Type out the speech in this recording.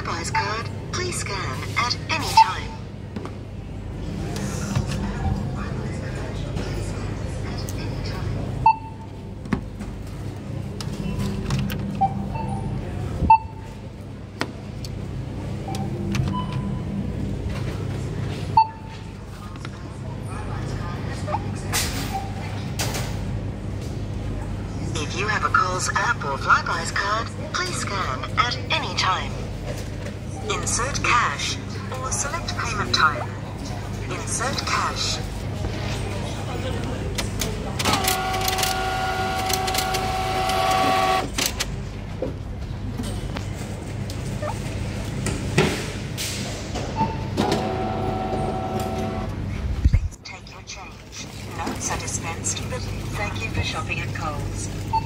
Flybuys card, please scan at any time. If you have a Coles app or Flybuys card, please scan at any time. Insert cash or select payment type. Insert cash. Please take your change. Notes are dispensed, but thank you for shopping at Coles.